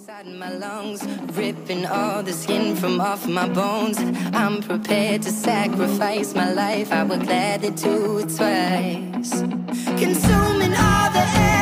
inside my lungs, ripping all the skin from off my bones. I'm prepared to sacrifice my life. I would gladly do it twice. Consuming all the air.